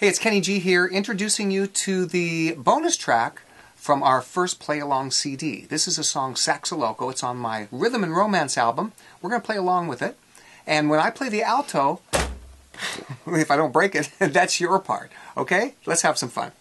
Hey, it's Kenny G here, introducing you to the bonus track from our first Play Along CD. This is a song, Saxa Loco. It's on my Rhythm and Romance album. We're going to play along with it. And when I play the alto, if I don't break it, that's your part. Okay? Let's have some fun.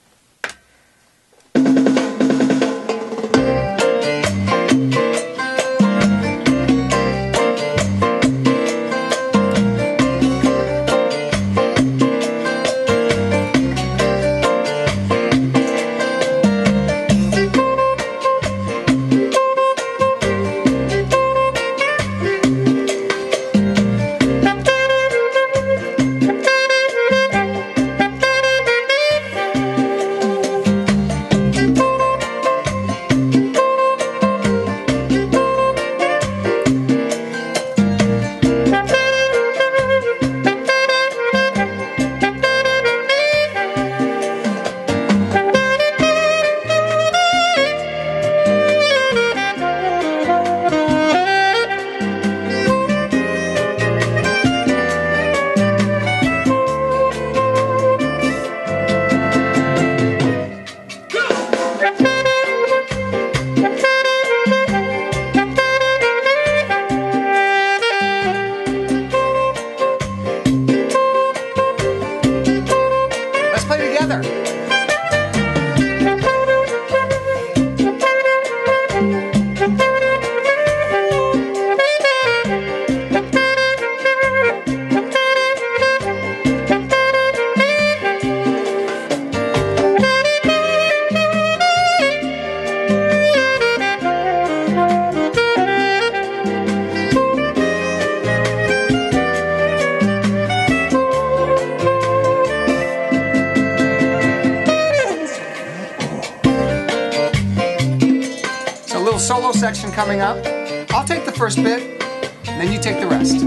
Solo section coming up. I'll take the first bit, and then you take the rest.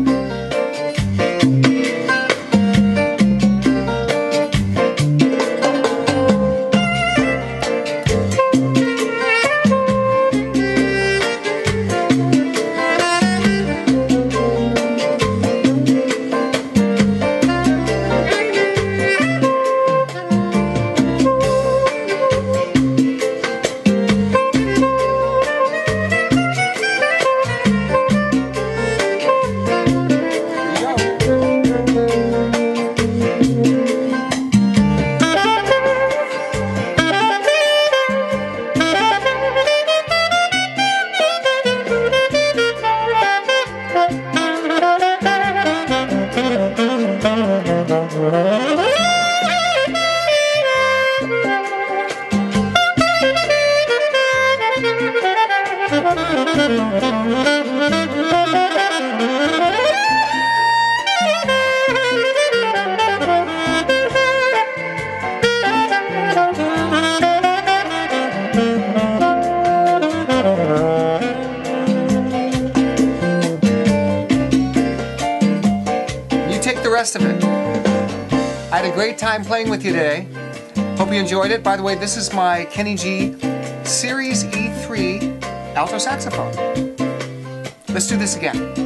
The rest of it. I had a great time playing with you today. Hope you enjoyed it. By the way, this is my Kenny G Series E3 alto saxophone. Let's do this again.